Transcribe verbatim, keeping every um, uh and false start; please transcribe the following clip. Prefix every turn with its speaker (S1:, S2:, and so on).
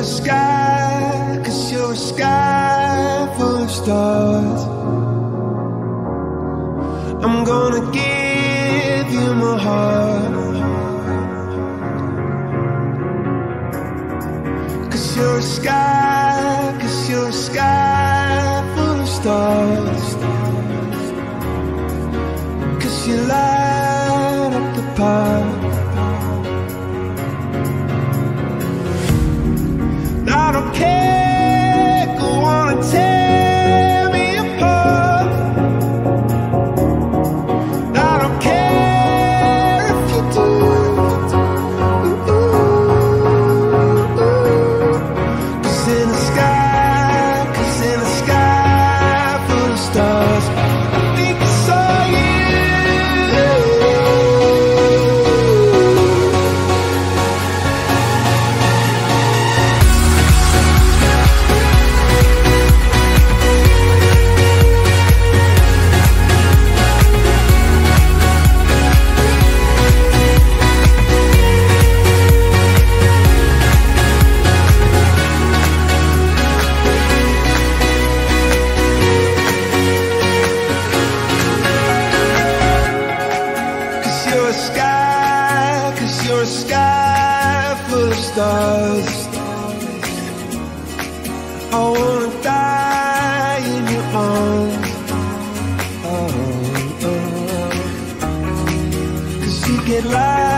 S1: a sky, cause you're a sky full of stars. I'm gonna give you my heart, cause you're a sky, cause you're a sky full of stars. Cause you light up the path. I don't care, go on and tear me apart. I don't care if you do. Cause in the sky, cause in the sky full of stars, I think I saw you. You're a sky, cause you're a sky full of stars. I wanna die in your arms. Oh, oh. Cause you get light